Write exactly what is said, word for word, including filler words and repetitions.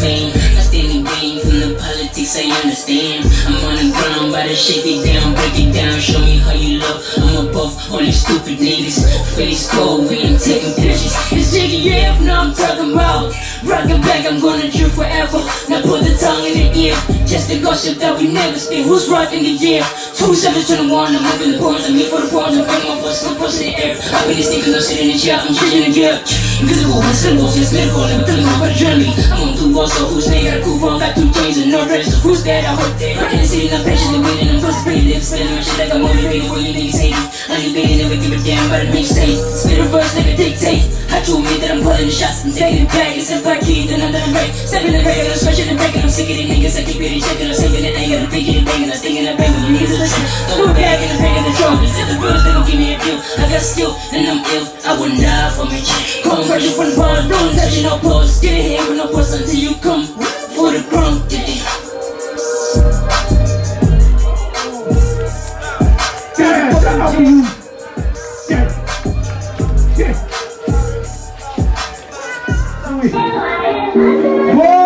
pain. I stand in vain from the politics, I understand. I'm on the ground, about to shake it down, break it down, show me how you love. I'm above all these stupid niggas. Face cold, we ain't taking pictures. It's Jiggy, yeah, now I'm talking about. Rockin' back, I'm gonna drill forever. Now put the tongue in the ear, just the gossip that we never speak. Who's rockin' the year? Two sevens to the one, I'm moving the pawns. I'm here for the pawns, I'm bringing my first, my first in the air. I've been sneakers, I'm sitting in the chair, I'm changing the gear. Invisible with symbols, it's lyrical, never killing my body journey. I'm on two walls, so who's name? Got a cool one, got two chains and no dress. So who's that? I hope that. Rockin' the city, I'm patiently waiting, I'm frustrated. Spinning my shit like I'm motivated, where you niggas hating. I ain't been never give a damn about a mixtape. Spit a verse, nigga dictate. I told me that I'm pulling the shots, I'm taking it back. It's if I keep, then I'm done right. Stepping the record, I'm scratching the break, and I'm sick of these niggas. I keep getting checking, I'm saving it, ain't got a big and banging, I'm stinging, I'm banging. You niggas are listening, throw it back and I'm banging the drum. It's if the girls, they gon' give me a deal. I got skill, then I'm ill, I wouldn't die for me. Come virgin from the bar, don't touch it, no pause. Get it here with no pause until you come for the crumb. Yeah. Yeah, shout out to you. Yeah. Yeah. Whoa!